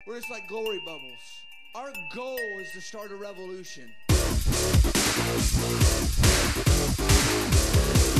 We're just like glory bubbles. Our goal is to start a revolution.